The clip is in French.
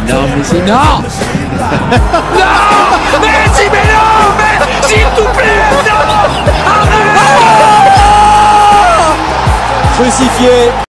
Non, mais c'est... Non. Non. Mais si, mais non. Mais Sitouplé, non. Arrête. Crucifié.